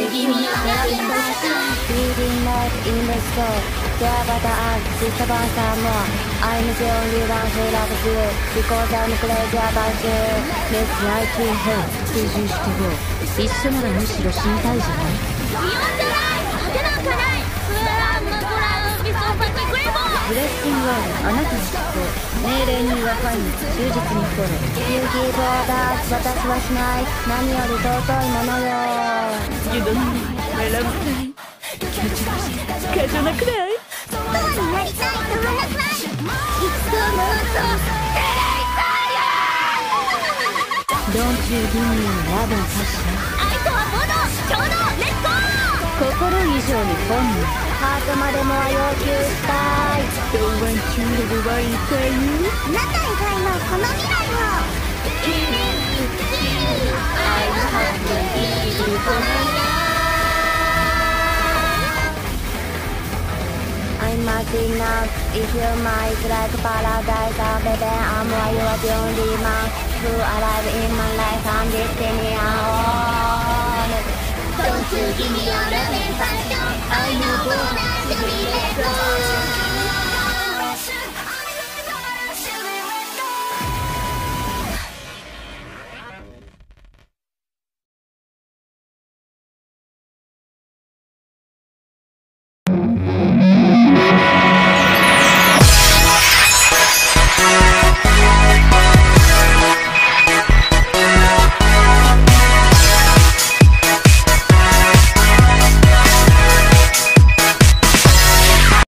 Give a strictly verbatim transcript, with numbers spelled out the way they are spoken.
Reading life in the store. There but I disturbance and more. I'm the only one who loves you because I'm crazy about you. Let's like in hell. 追従してこう。一緒ならむしろ死にたいじゃない。 呼んでない果てなんかない。スラムブラウンビソーパキクレボー。 ブレッシングワードあなたの執行。命令には範囲忠実にフォロー。You give orders 私はしない。何より尊いものよ。 You don't know I love cry 気持ち悪い過剰なくらいストアになりたい止まらない。いつかもっとテレイサイヤー Don't you give me love and passion 愛とは炎衝動レッツゴー。 心以上に本能ハートまでもは要求したい。 Don't want you to be right there you あなた以外のこの未来を I have to be forever I'm marching now. If you might like paradise, oh baby, I'm why you are the only man who alive in my life and destiny. Oh, Don't you give me your love